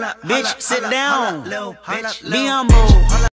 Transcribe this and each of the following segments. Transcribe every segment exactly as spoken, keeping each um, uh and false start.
Bitch, sit down. Be humble.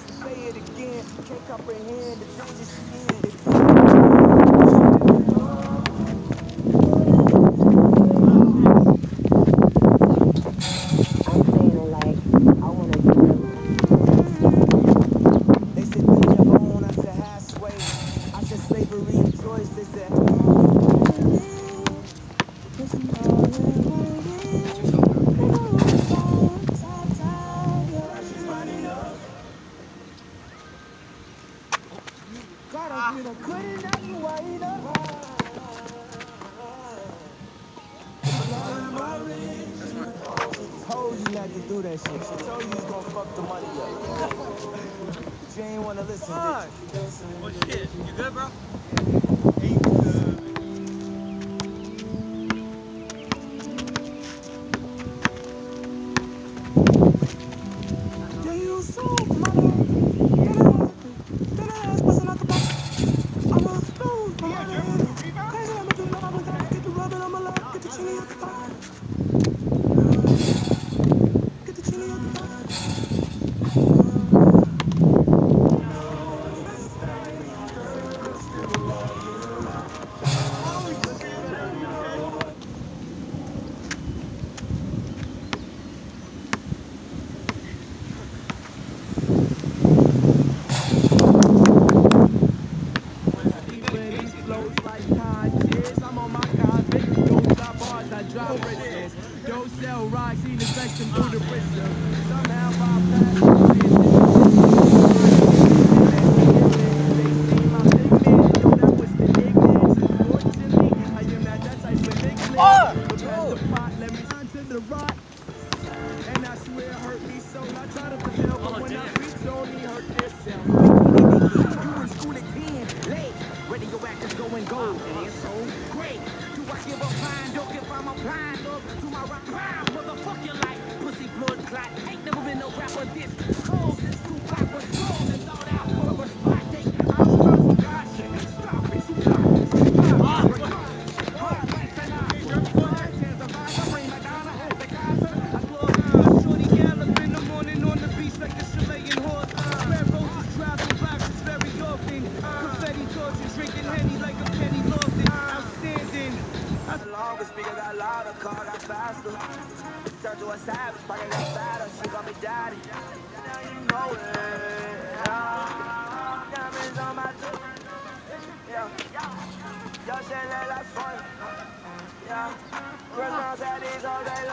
Told you not to do that shit. She told you you was gonna fuck the money up. She ain't wanna listen, bitch. Oh shit, you good, bro? Don't sell rocks, he defects them through the wisdom. Somehow and I swear it hurt me so. I try to fulfill, but when I reach only hurt yourself. You in school at ten, late. Radioactive going gold. And it's so great. Do I give up fine? Don't if I'm applying love to my rap. Motherfuck your life. Pussy blood clot. Ain't never been no rapper this cold since Tupac was cold and thought out for a spot. Take I was about some God shit. Stop it. Stop. Stop. Turn to a savage, fucking got fatter, she got me daddy. Now you know it. Yeah. Diamonds on my tooth. Yeah. Yo, shit look like fun. Yeah. Christmas at these all day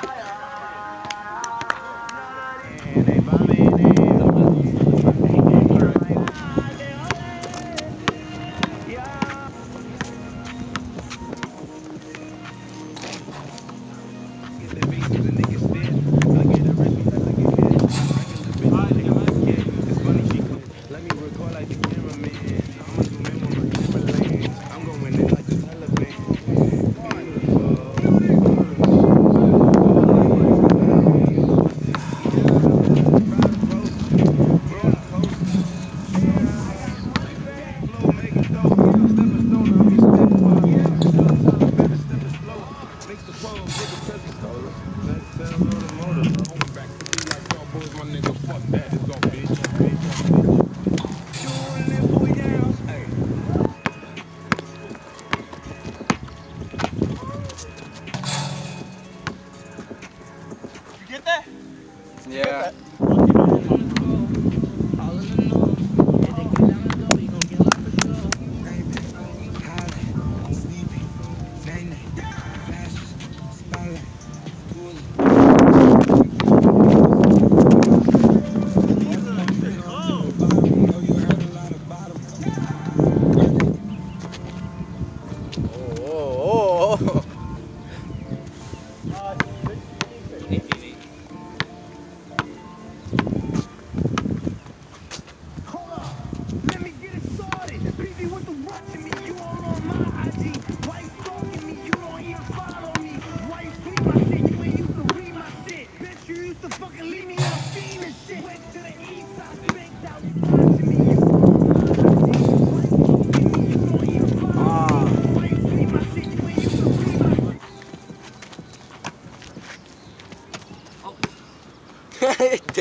Yeah.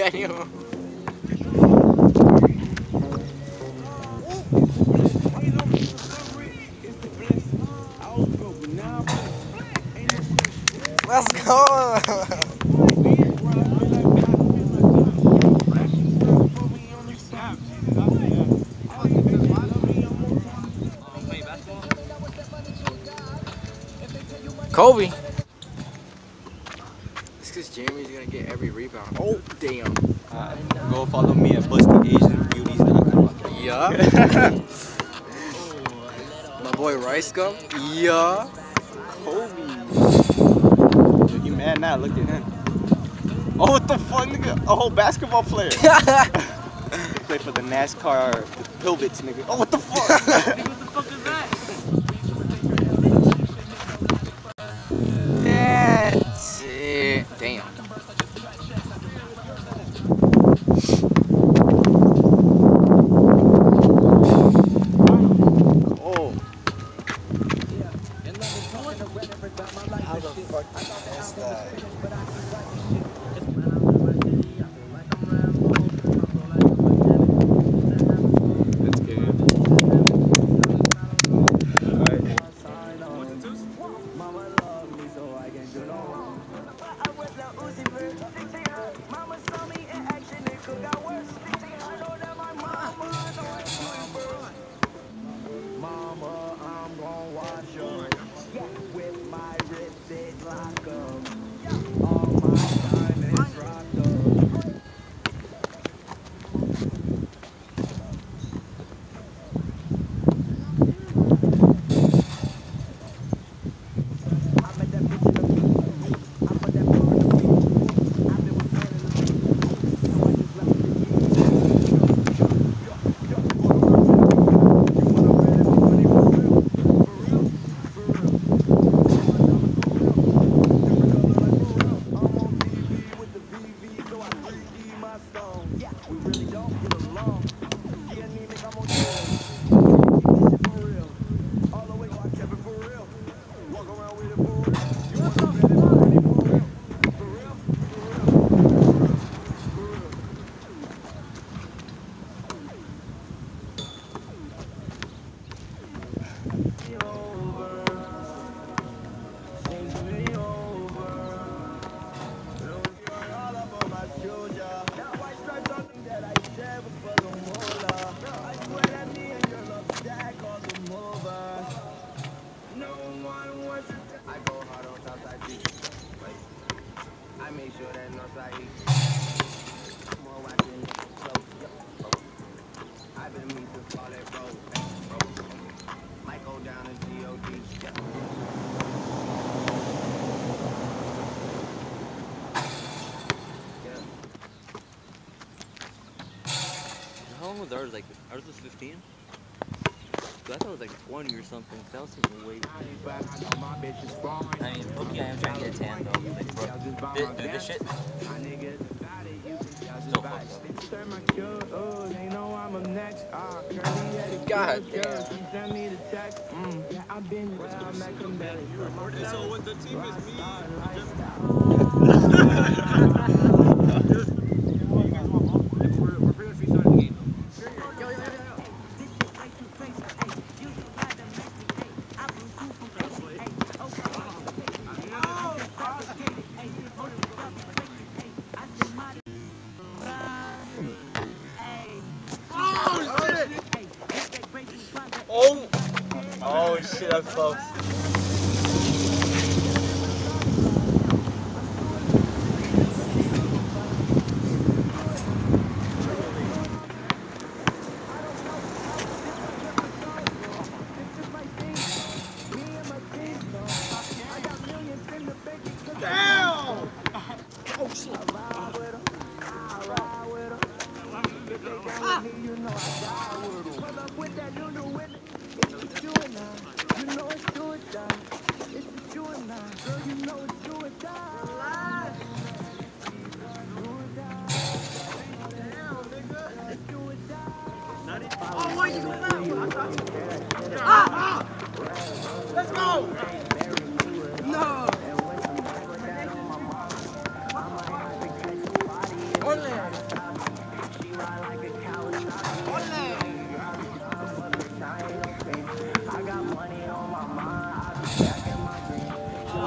Daniel. Let's go. Kobe. It's because Jeremy's gonna get every rebound. Oh, damn. Uh, go follow me at busty asian beauties dot com. Yeah. My boy Rice Gum. Yeah. Kobe. Dude, you mad now? Look at him. Oh, what the fuck, nigga? A whole basketball player. They play for the NASCAR Pillbits, nigga. Oh, what the fuck? What the fuck is that? That's it. Damn. Oh. How the fuck is that? That's good. Mama, I'm gon' watch her. With my wrist, it lock up. All my diamonds rocked up. I make sure that Northside more watching close. I've been me since all that road. Might go down in G O D. How long was ours? Like, ours was fifteen? I thought it was like twenty or something. That was super weight. I mean, okay, I'm trying to get a tan though. Like, bro, this, dude, this shit. So fucked up. God damn. So what the team is me? We're pretty much restarting the game. Oh! Oh shit, that's close. Let's go! No! Only.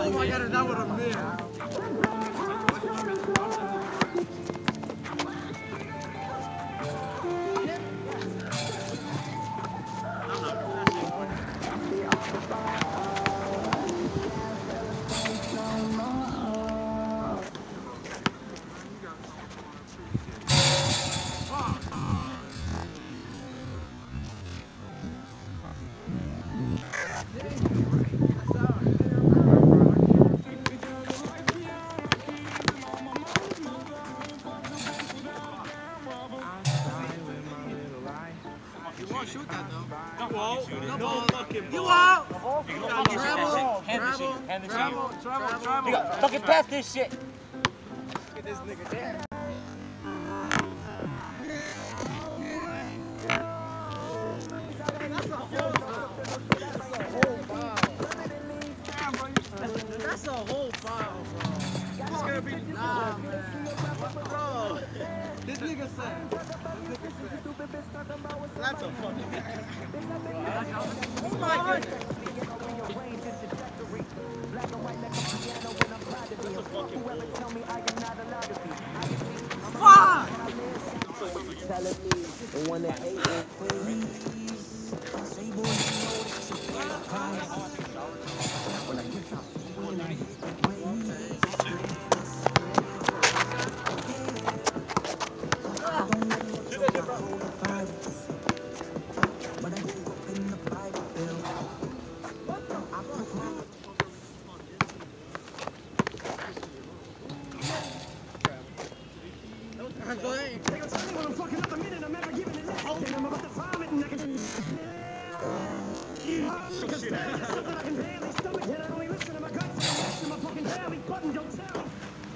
Oh my god, that would have been. Shoot that though. You won't. No fucking ball. You won't. Travel, travel, travel, travel, travel. You got fucking pass this shit. Look at this nigga there. That's a whole foul, bro. It's gonna be nah, man. Bro, this nigga said. That's a fucking. Oh my goodness. Fuck! The one that ate it, please. Go ahead. They gonna tell me when I'm fucking up a minute, I'm never giving it less. And I'm about to vomit and I can... Because that's something I can barely stomach and I only listen to my guts and I'm resting my fucking belly button, don't tell me.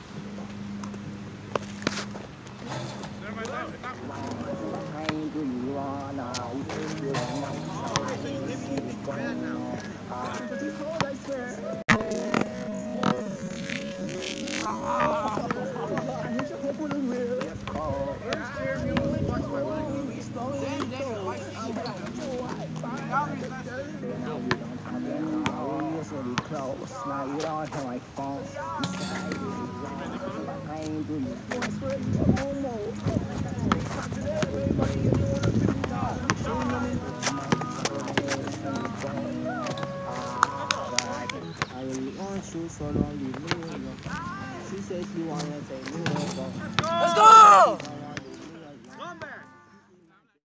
Now you don't have my phone. I ain't doing it. I really want you, so don't leave me alone. She said she wanna take me home. Let's go!